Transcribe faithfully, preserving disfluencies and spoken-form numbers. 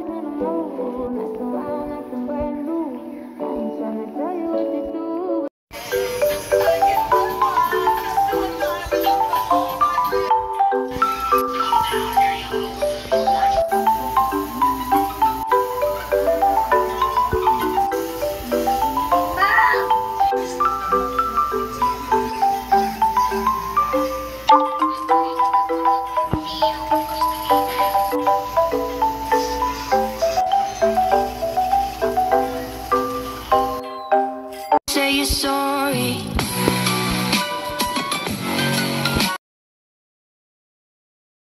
in the mood. Nothing wild, nothing brand new. I ain't tryna tell you what to do.